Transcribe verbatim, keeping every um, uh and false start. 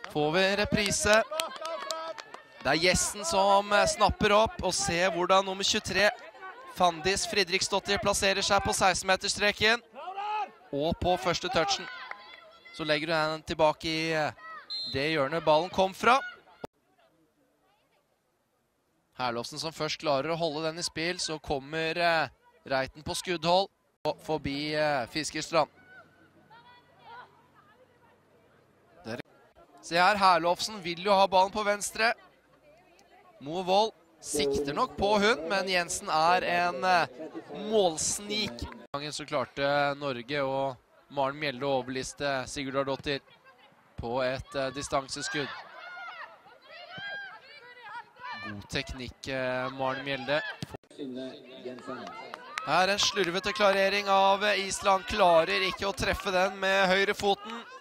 får vi reprise. Det er Jessen som snapper opp, og ser hvordan nummer tjuetre, Fandis Fridriksdottir, plasserer seg på seksten-meterstreken. Og på første touchen så legger du den tilbake i det hjørnet ballen kom fra. Herlovsen som først klarer å holde den i spill, så kommer Reiten på skuddhold forbi Fiskerstrand. Se her, Herlovsen vil jo ha ballen på venstre. Mo Wold sikter nok på hun, men Jensen er en målsnik. Gangen så klarte Norge og Maren Mjelde å overliste Sigurdardottir på et uh, distanseskudd. God teknikk, uh, Maren Mjelde. Her er en slurvete klarering av Island. Klarer ikke å treffe den med høyre foten.